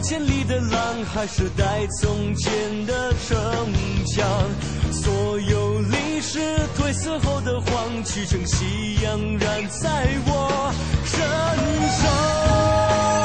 千里的浪，还是带从前的城墙。所有历史褪色后的黄，去成夕阳染在我身上。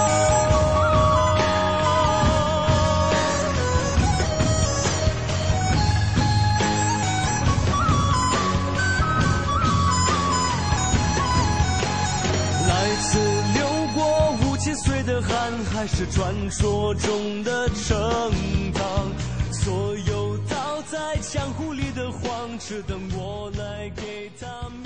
来自流过5000岁的汗，还是传说中的盛唐？所有倒在江湖里的黄，只等我来给他们。